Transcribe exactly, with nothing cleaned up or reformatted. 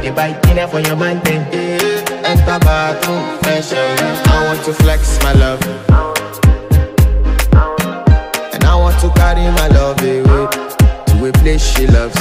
a bite dinner for your man thing. Enter bathroom, fresh air. I want to flex my love, and I want to carry my love away to a place she loves.